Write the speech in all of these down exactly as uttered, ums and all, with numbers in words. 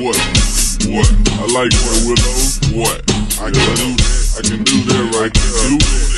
what? What? I like what, Willow? What? I can do that. I can do that right there.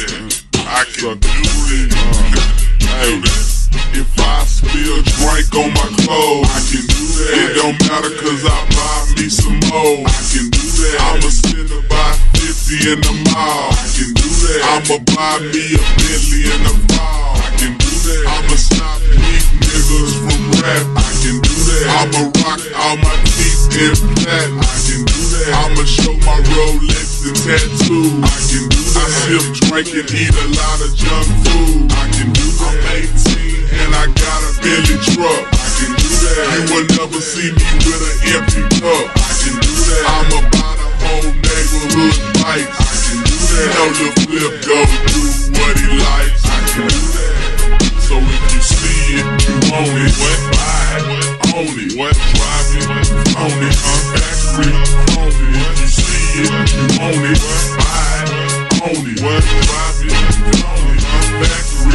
I can do that. Hey, if I spill drink on my clothes, I can do that. It don't matter cause I buy me some more. I can do that. I'ma spend about fifty in the mall. I can do that. I'ma buy me a Bentley in the fall. I can do that. I'ma stop these niggas from rap. I can do that. I'ma rock all my teeth in flat. I can do that. I'ma show my Rolex and tattoo. I can do that. I sip, drink and eat a lot of junk food. I can do that. I'm eighteen and I got a Bentley truck. I can do that. You will never see me with an empty cup. I can do that. I'ma buy the whole neighborhood bikes. I can do that. You know the flip go do what he likes. I can do that. So if you see it, you want it. What? Buy it. Own it. What? Drive it. Own it. Huh? Factory. Own it. If you see it, you want it. Buy it. Own it. What? Drive it. Own it. Huh? Factory.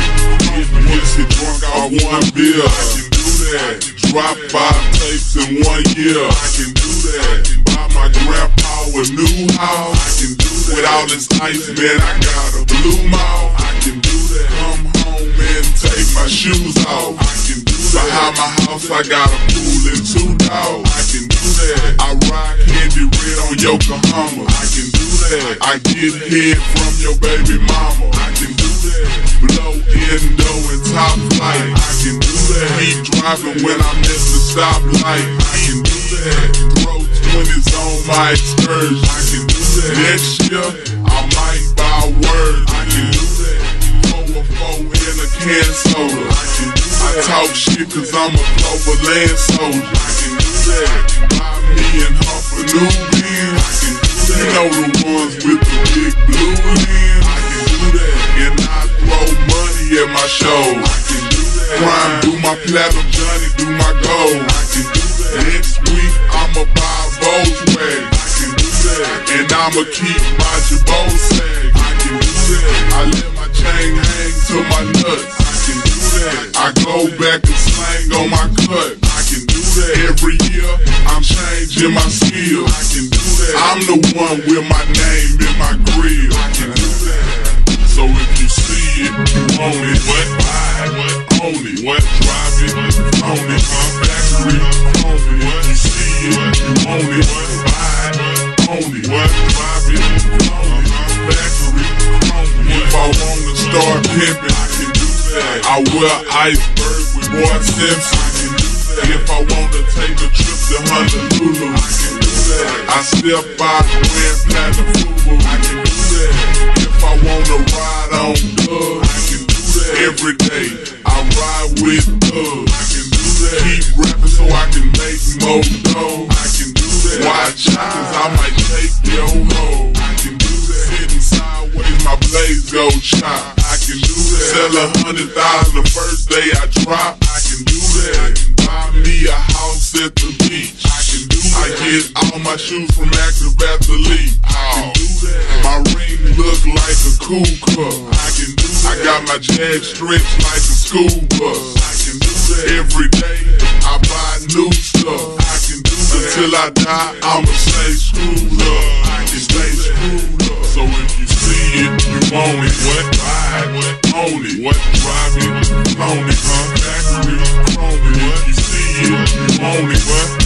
Get drunk off one beer. I can do that. Drop five tapes in one year. I can do that. Buy my grandpa a new house. I can do that. With all this ice, man, I got a blue mouth. I can do that. Come home and take my shoes off. I can do that. Behind my house, I got a pool and two dogs. I can do that. I ride Candy Red on Yokohama. I can do that. I get head from your baby mama. I can do that. Blow endo and top flight. I can do that. Keep driving when I miss the stoplight. I can do that. Throw twenties on my excursion. I can do that. Next year, I might buy words. I can do that. Four or four in a can soda. I can do that. I talk shit cause I'm a overland soldier. I can do that. Buy me and Hump a new Benz. I can do that. You know the ones with the big blue lens. I can do that. And I throw money at my shows. I can do that. Crime, do my platinum, Johnny, do my gold. I can do that. Next week, I'ma buy a Volkswagen. I can do that. And I'ma keep my Jabot sag. I can do that. I let my chain hang to my nuts. I can do that. I go back and slang on my cut. I can do that. Every year, I'm changing my skills. I can do that. I'm the one with my name in my grill. I can do that. So if you see it, you own it. What? Buy it. What? Own it. What? Drive it. Own it. Huh? Factory. Own it. What? You see it, you own it. What? Buy it. Own it. What? Drive it. Own it. Huh? Factory. Own it. If I wanna start pimping, I can do that. I wear iceberg with Boy Simpson. I can do that. If I wanna take a trip to Honolulu, I can do that. I step by Grand Platinum Fubu. I can do that. If I wanna ride on Doug, I can do that. Every day I ride with Doug. I can do that. Keep rapping so I can make more dough. I can do that. Watch out, cause I might take your hoe. I can do that. Sitting sideways, my blades go chop. I can do that. Sell a hundred thousand the first day I drop. I can do that. I can buy me a house at the beach. I can do that. I get all my shoes from Active Athlete. I can do that. My ring look like a cool cup. I can do that. I got my jag stretched like a school bus. I can do that. Every day I buy new stuff. I can do that. Until I die, I'ma stay screwed up. I can stay screwed up. So if you see it, you own it. What? Buy it. What? Own it. What? Drive it. Own it. Huh? Factory. Own it. If you see it, you own it. What?